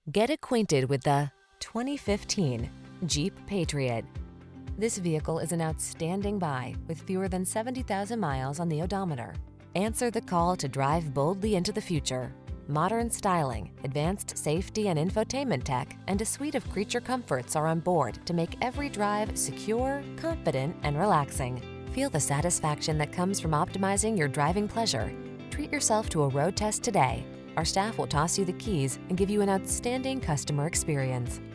Get acquainted with the 2015 Jeep Patriot. This vehicle is an outstanding buy with fewer than 70,000 miles on the odometer. Answer the call to drive boldly into the future. Modern styling, advanced safety and infotainment tech, and a suite of creature comforts are on board to make every drive secure, confident, and relaxing. Feel the satisfaction that comes from optimizing your driving pleasure. Treat yourself to a road test today. Our staff will toss you the keys and give you an outstanding customer experience.